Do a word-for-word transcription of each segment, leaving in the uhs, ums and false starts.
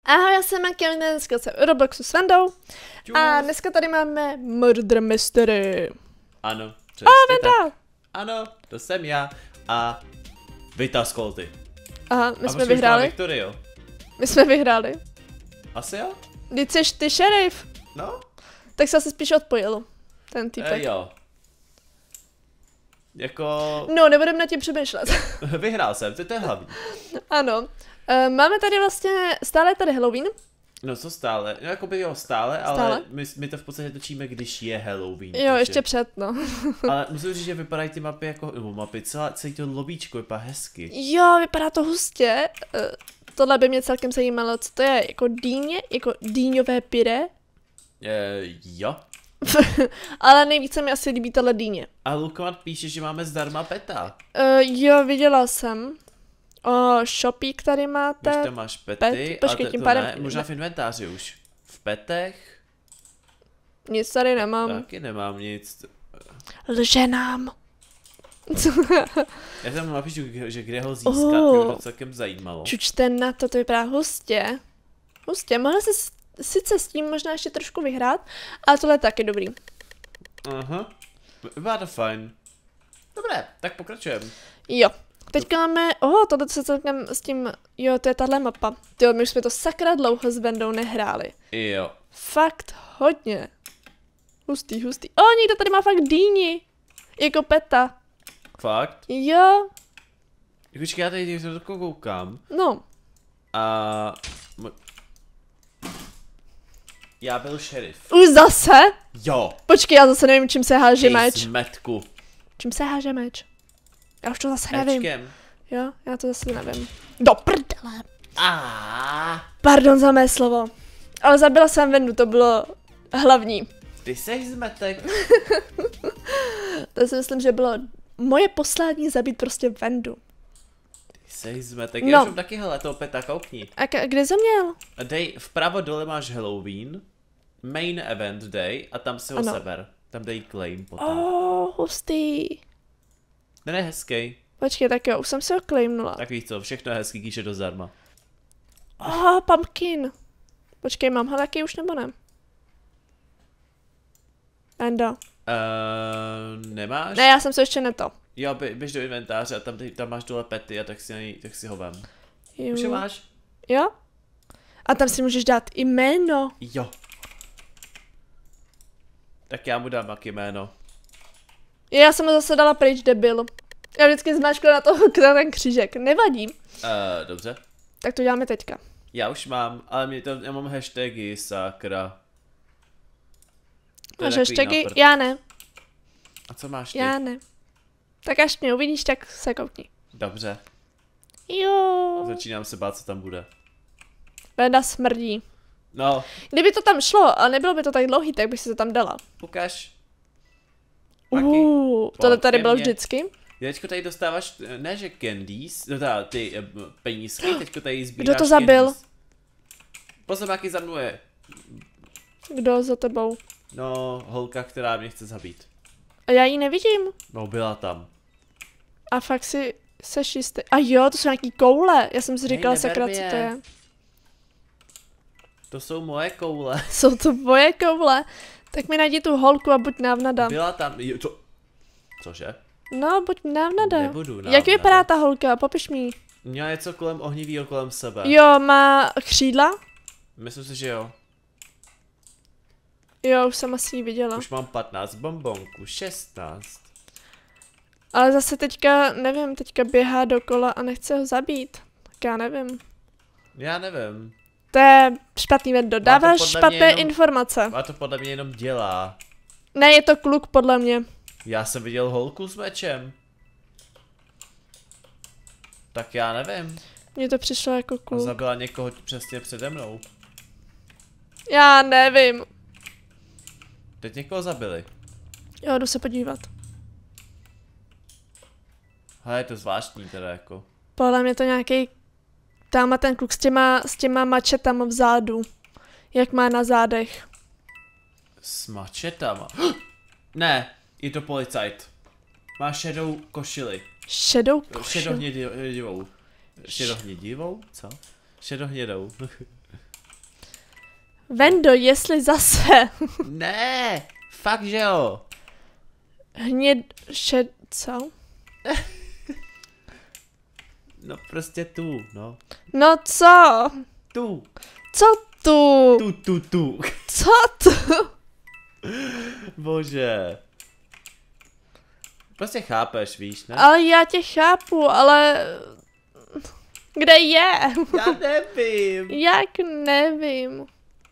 Ahoj, já jsem Maky, dneska jsem v Robloxu s Vendou. Čus. A dneska tady máme Murder Mystery. Ano, přesně A Venda! tak. Ano, to jsem já. A vytah Skolty. Aha, my A jsme už má vyhráli. Viktorio. My jsme vyhráli. Asi jo? Vždyť jsi ty šerif. No? Tak se asi spíš odpojil. Ten týpek. E, jo. Jako... No, nebudem na tím přemýšlet. Vyhrál jsem, to, to je hlavní. Ano. E, máme tady vlastně, stále je tady Halloween. No co stále? No jako by jo, stále, Stále? ale my, my to v podstatě točíme, když je Halloween. Jo, takže... ještě před, no. Ale musím říct, že vypadají ty mapy jako, nebo mapy, celá, celý to lobíčko vypadá hezky. Jo, vypadá to hustě. E, tohle by mě celkem zajímalo, co to je, jako dýně, jako dýňové pyré. E, jo. Ale nejvíce mi asi líbí tohle dýně. A Lukomat píše, že máme zdarma peta. Uh, jo, viděla jsem. O, shopík tady máte. Víš, tam máš pety, Pet? Počkej, ale tím to pádem- ne, možná v inventáři už. V petech Nic tady nemám. taky nemám nic. Lže nám. Já tam napíšu, že kde ho získat, Oh. mě to celkem zajímalo. Čučte na to, to vypadá hustě. Hustě, mohla se s- sice s tím možná ještě trošku vyhrát, ale tohle je taky dobrý. Aha, vypadá to fajn. Dobré, tak pokračujeme. Jo. Teďka máme, oh, tohle se celkem s tím, jo, to je tahle mapa. Jo, my už jsme to sakra dlouho s Vendou nehráli. Jo. Fakt hodně. Hustý, hustý. O, někdo tady má fakt dýni. Jako peta. Fakt? Jo, Počkej, já tady to koukám. no. A... mo- Já byl šerif. Už zase? Jo. Počkej, já zase nevím, čím se háže Ty meč. zmetku. Čím se háže meč? Já už to zase nevím. Ečkem. Jo, já to zase nevím. Do prdele. A Pardon za mé slovo. Ale zabila jsem Vendu, to bylo hlavní. ty seš zmetek. To si myslím, že bylo moje poslání zabít prostě Vendu. Ty seš zmetek. No. Já už mám taky, hele, toho peta, koukni. A k- kde jsi měl? Dej, vpravo dole máš Halloween, main event day a tam si ho Ano. seber. Tam dej claim potom. Oh, hustý. Ten je hezký. Počkej, tak jo, už jsem si ho claimnula. Tak víš co, všechno je hezký, když je do zdarma. Oh, pumpkin. Počkej, mám ho taky už nebo ne? Endo. Uh, nemáš? Ne, já jsem se ještě neto. Jo, bě, běž do inventáře a tam, tam máš dole pety a tak si, nej- tak si ho vem. Jo. Už je máš? Jo? A tam si můžeš dát jméno. Jo. Tak já mu dám jak jméno. Já jsem ho zase dala pryč, debil. Já vždycky zmáčkla na toho na ten křížek. Nevadí. Uh, dobře. Tak to děláme teďka. Já už mám, ale mě to, já mám hashtagy, sakra. To je Máš takový hashtagy? na prd. Já ne. A co máš ty? Já ne. Tak až mě uvidíš, tak se koukni. Dobře. Jo. Začínám se bát, co tam bude. Venda smrdí. No, Kdyby to tam šlo a nebylo by to tak dlouhý, tak bych si to tam dala. ukaž. Maky. Uh, tohle tady bylo Pěkně. vždycky. Teďko tady dostáváš, ne že candies, no teda ty eh, penízky, teďko tady sbíráš Kdo to zabil? candies. Pozor, jaký za mnou je. Kdo za tebou? No, holka, která mě chce zabít. A já ji nevidím. No, byla tam. A fakt si seš jistý. A jo, to jsou nějaký koule. Já jsem si Hej, říkala neber sakra, co mě. to je. To jsou moje koule. Jsou to moje koule. Tak mi najdi tu holku a buď návnada. Byla tam, jo, co? Cože? No, buď návnada. Nebudu Jak návnada. vypadá ta holka? Popiš mi. ji. Měla něco kolem ohnivýho kolem sebe. Jo, má křídla? Myslím si, že jo. Jo, už jsem asi ji viděla. Už mám patnáct bombonku, šestnáct. Ale zase teďka, nevím, teďka běhá dokola a nechce ho zabít. Tak já nevím. Já nevím. To je špatný, Vendo. Dáváš podle mě špatné jenom- informace. A to podle mě jenom dělá. Ne, je to kluk, podle mě. Já jsem viděl holku s mečem. Tak já nevím. Mně to přišlo jako A kluk. zabila někoho přesně přede mnou. Já nevím. Teď někoho zabili. Jo, jdu se podívat. Hele, je to zvláštní teda jako. Podle mě to nějaký tamhle ten kluk s těma, s těma mačetama vzadu. Jak má na zádech. S mačetama. Ne, je to policajt. Má šedou košili. Šedou košili. Šedohnědivou. Šedohnědivou? Co? Šedohnědou. Vendo, jestli zase Ne, fakt že jo. hněd... šed... co? No prostě tu, no. No co? Tu. Co tu? Tu, tu, tu. Co tu? Bože. Prostě chápeš, víš, ne? Ale já tě chápu, ale... Kde je? Já nevím. Jak nevím.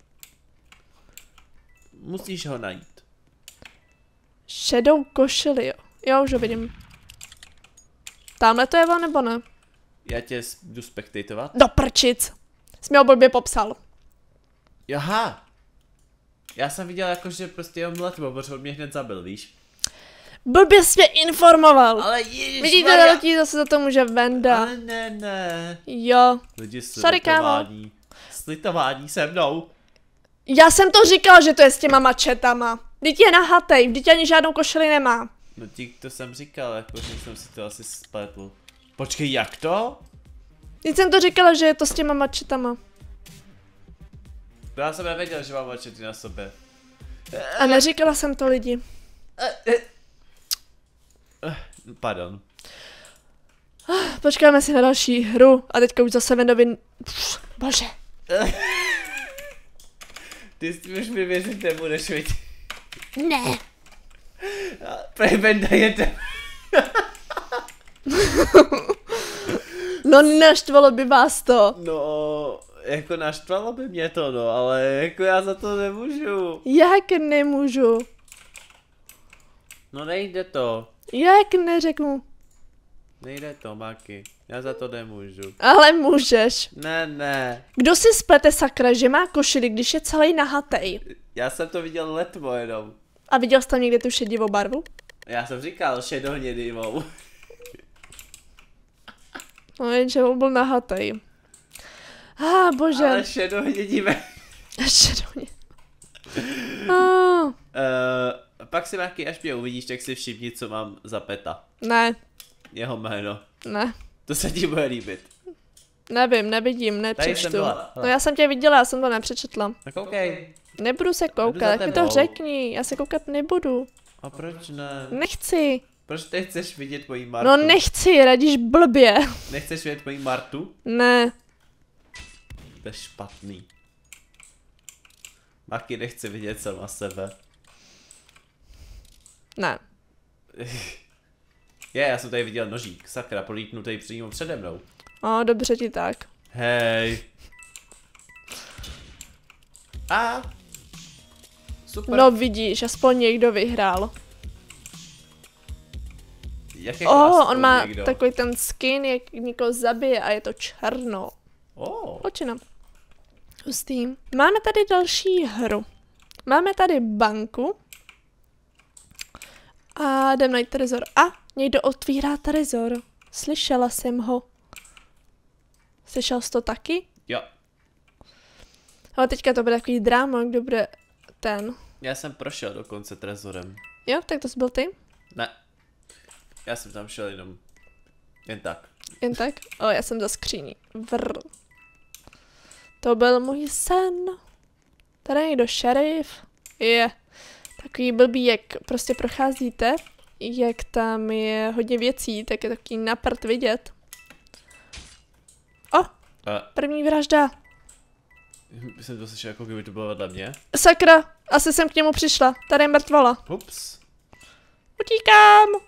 Musíš ho najít. Šedou košili, jo. Jo, už ho vidím. Tamhle to je on, nebo ne? Já tě s- jdu spektatovat. Do prčic. Jsi mi ho blbě popsal. Aha. Já jsem viděl jako, že prostě on letmo, protože on mě hned zabil, víš? Blbě jsi mě informoval. Ale ježiš, Vidíte, další zase za to může Venda. Ale ne, ne. Jo. Lidi s Sorry, kámo. litování. Slitování se mnou. Já jsem to říkal, že to je s těma mačetama. Vždyť je nahatej, vždyť ani žádnou košili nemá. No ti to jsem říkal, jako že jsem si to asi spletl. Počkej, jak to? Vždyť jsem to říkala, že je to s těma mačetama. To já jsem nevěděl, že mám mačety na sobě. A neříkala jsem to lidi. Pardon. Počkáme si na další hru a teďka už zase Vendovi... Pff, bože. Ty s tím už mi věřit nebudeš, viď? Ne. Prej Venda jede. No naštvalo by vás to. No, jako naštvalo by mě to, no, ale jako já za to nemůžu. Jak nemůžu? No nejde to. Jak neřeknu? Nejde to, Maki. Já za to nemůžu. Ale můžeš. Ne, ne. Kdo si splete sakra, že má košili, když je celý nahatej? Já jsem to viděl letmo jenom. A viděl jsi tam někde tu šedivou barvu? Já jsem říkal šedohnědivou. No jenže on byl nahatej. Ah, bože. Ale šedohnědivé. Šedovně. Ah, Uh, pak si Maki, až mě uvidíš, tak si všimni, co mám za peta. ne, Jeho jméno. ne. To se ti bude líbit. Nevím, nevidím, Tady nepřečtu. jsem byla. No já jsem tě viděla, já jsem to nepřečetla. Tak OK. Nebudu se za koukat, tak mi to tebou. řekni, já se koukat nebudu. A proč ne? Nechci. Proč ty chceš vidět mojí Martu? No nechci, radíš blbě. Nechceš vidět mojí Martu? Ne. To je špatný. Maki nechce vidět sama sebe. Ne. Je, já jsem tady viděl nožík, sakra, prolítnutý přímo přede mnou. O, dobře ti tak. Hej. A. Super. No vidíš, aspoň někdo vyhrál. Jak je Oh, on má někdo? takový ten skin, jak někoho zabije a je to černo. Oh. Očina. Hustý. Máme tady další hru. Máme tady banku. A jdem najít trezor. A někdo otvírá trezor. Slyšela jsem ho. Slyšel jsi to taky? Jo. Ale teďka to bude takový dráma, kdo bude ten. Já jsem prošel dokonce trezorem. Jo, tak to jsi byl ty? Ne. Já jsem tam šel jenom. Jen tak. Jen tak? O, já jsem za skříní. Vrr. To byl můj sen. Tady je někdo šerif. Je takový blbý, jak prostě procházíte, jak tam je hodně věcí, tak je takový na prd vidět. O, Uh, první vražda. jsem to slyšel, jako kdyby to bylo vedle mě. Sakra, asi jsem k němu přišla. Tady je mrtvola. Ups. Utíkám. Uh,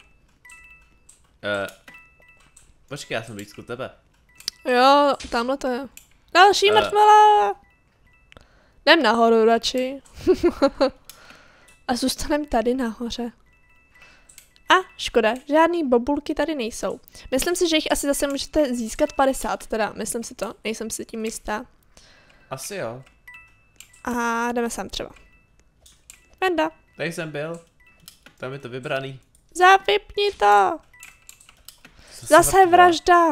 počkej, já jsem blízko tebe. Jo, tamhle to je. Další Eh. mrtvola. Jdem nahoru radši. A zůstanem tady nahoře. A škoda, žádný bobulky tady nejsou. Myslím si, že jich asi zase můžete získat padesát, teda myslím si to, nejsem si tím jistá. Asi jo. A jdeme sem třeba. Venda, Tady jsem byl. Tam je to vybraný. zavypni to. Zase mrtvola. vražda.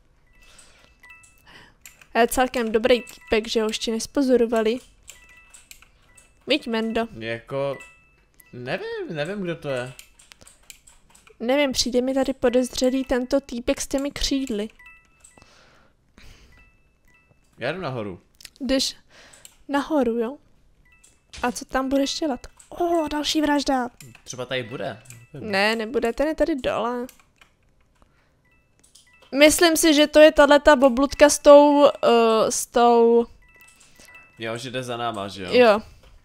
Je celkem dobrý týpek, že ho ještě nespozorovali. Viď, Mendo. Jako... Nevím, nevím, kdo to je. Nevím, přijde mi tady podezřelý tento týpek s těmi křídly. Já jdu nahoru. Jdeš nahoru, jo? A co tam budeš dělat? O, oh, další vražda. Třeba tady bude. Ne, nebude, ten je tady dole. Myslím si, že to je tahleta boblutka s tou, uh, s tou... Jo, že jde za náma, že jo? Jo.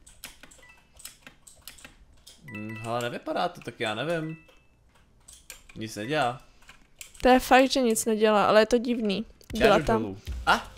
Hm, ale nevypadá to, tak já nevím. Nic nedělá. To je fakt, že nic nedělá, ale je to divný. Byla tam. Dolů. A?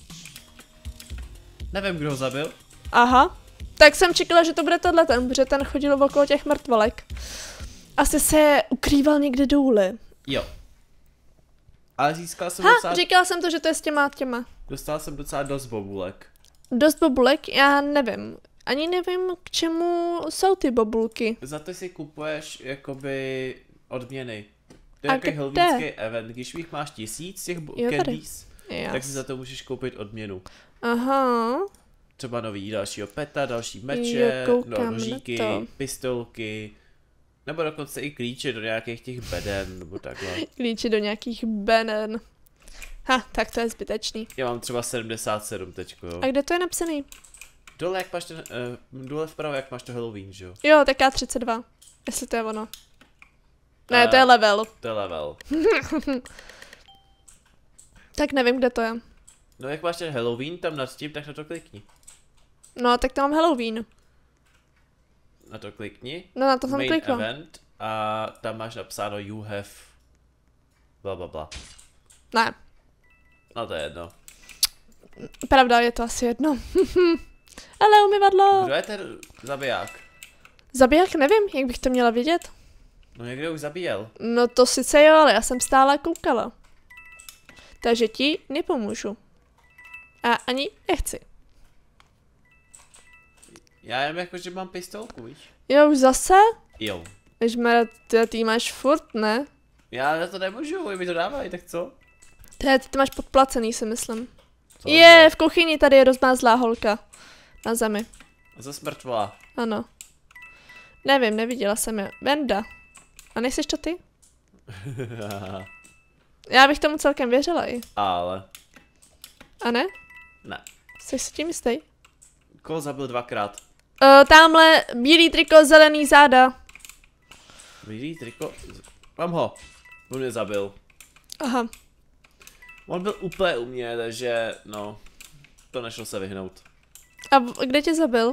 Nevím, kdo ho zabil. Aha. Tak jsem čekala, že to bude tohle ten, protože ten chodil okolo těch mrtvolek. Asi se ukrýval někde důle. Jo. Ale získal jsem Ha, docela... říkala jsem to, že to je s těma těma. Dostal jsem docela dost bobulek. Dost bobulek? Já nevím. Ani nevím, k čemu jsou ty bobulky. Za to si kupuješ, jakoby, odměny. To je A jako kde? halloweenský event, když jich máš tisíc těch bo- Jo, tady. candies, Jas. tak si za to můžeš koupit odměnu. Aha. Třeba nový dalšího peta, další Jo, meče, koukám no, na nožíky, to. pistolky, nebo dokonce i klíče do nějakých těch beden, nebo takhle. Klíči do nějakých benen. Ha, tak to je zbytečný. Já mám třeba sedmdesát sedm teďko, jo. A kde to je napsaný? Dole jak máš ten, uh, dole vpravo jak máš to Halloween, že jo? Jo, tak já třicet dva. Jestli to je ono. Ne, Eh, to je level. To je level. Tak nevím, kde to je. No jak máš ten Halloween tam nad tím, tak na to klikni. No, tak to mám Halloween. Na to klikni. No, na to jsem Main klikla. event a tam máš napsáno you have bla bla bla. Ne, No to je jedno. pravda, je to asi jedno. Ale umyvadlo. Kdo je ten zabiják? Zabiják nevím, jak bych to měla vědět. No někdo už zabíjel. No to sice jo, ale já jsem stále koukala. Takže ti nepomůžu. A ani nechci. Já jen jako, že mám pistolku, víš? Jo, už zase? Jo. Ježmara, ty, ty máš furt, ne? Já na to nemůžu, oni mi to dávají, tak co? Ty, ty máš podplacený, si myslím. Co Je, v kuchyni tady je rozmázlá holka. Na zemi. Zas mrtvá. Ano. Nevím, neviděla jsem je. Venda. A nejsiš to ty? Já bych tomu celkem věřila i. Ale. A ne? Ne. Jsi si tím jistý? Koho zabil dvakrát? Uh, tamhle bílý triko, zelený záda. Bílý triko? Mám ho. On mě zabil. Aha. On byl úplně u mě, takže no. To nešlo se vyhnout. A v- kde tě zabil?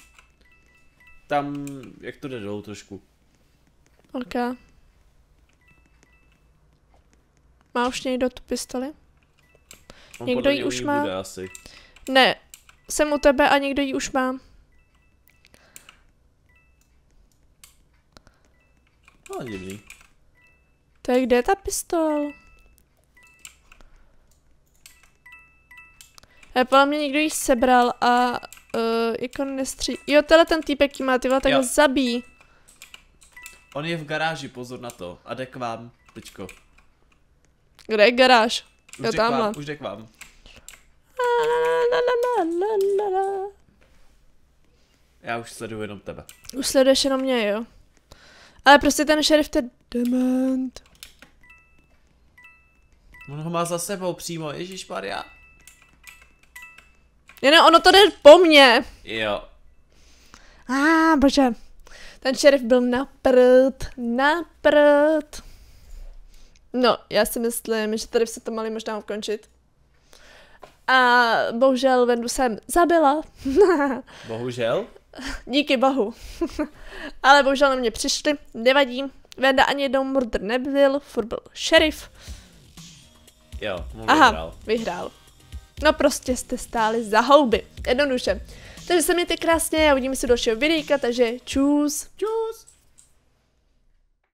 Tam, jak to jde dolů trošku. Ok. Má už někdo tu pistoli? On Někdo podle ji mě u už ní má? bude asi. Ne. Jsem u tebe a někdo ji už má. No, divný. To je kde je ta pistol? Ale podle mě někdo ji sebral a uh, jako nestří... Jo, tenhle ten týpek jí má, ty vole, tak Jo. ho zabí. On je v garáži, pozor na to. A jde k vám, teďko. Kde je garáž? Už Jo, jde k vám, tamhle. už jde k vám. La, la, la, la, la, la. Já už sleduju jenom tebe. Už sleduješ jenom mě, jo. Ale prostě ten šerif, to je dement. On ho má za sebou přímo, ježišmarja. Ne, ono to jde po mně. Jo. A ah, bože. Ten šerif byl na prd, na prd. No, já si myslím, že tady se to mali možná ukončit. A bohužel Vendu jsem zabila. Bohužel. Díky bohu. Ale bohužel na mě přišli, nevadí. Venda ani jednou murder nebyl, furt byl šerif. Jo, on Aha, vyhrál. vyhrál. No prostě jste stáli za houby. Jednoduše. Takže se mějte krásně a uvidíme se do dalšího videjka, takže čus. Čus.